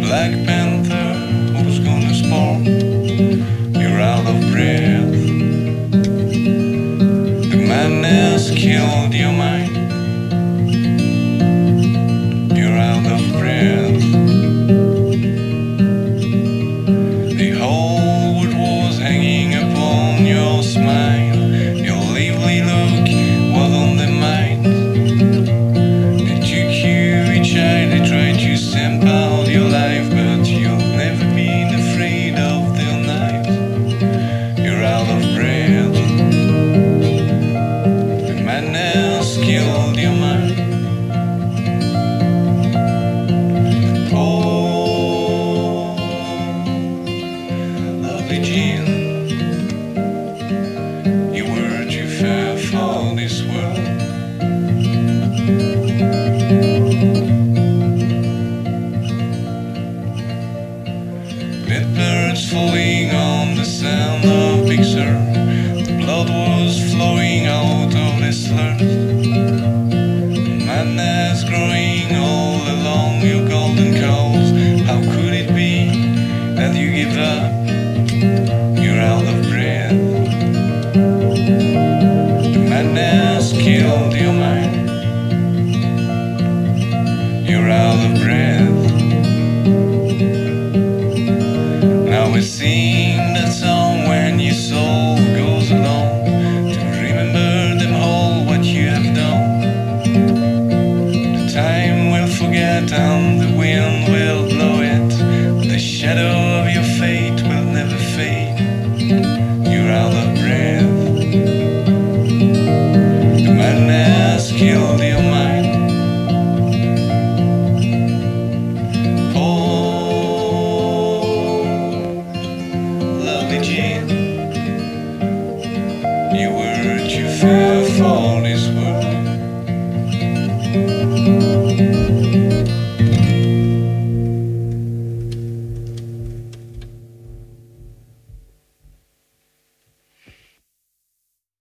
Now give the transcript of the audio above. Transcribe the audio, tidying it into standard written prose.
Black Panther, who's gonna spawn? You're out of breath. The madness killed your mind. You're out of breath. The whole world was hanging upon your smile. Your lively look was on their mind. They took you each eye, they tried to stamp out your life, but you've never been afraid of their knife. You're out of breath. The madness killed your mind. Oh, lovely Jean, you were too fair for this world. Dead birds falling on the sand of Big Sur. The blood was flowing out of the slurs. Madness growing all along your golden coals. How could it be that you give up? You're out of breath. The madness killed your mind. You're out of breath. Now we sing that song when your soul goes alone, to remember them all what you have done. The time will forget and the wind will blow it, but the shadow of your fate will never fade. You're out of breath. The madness killed your mind.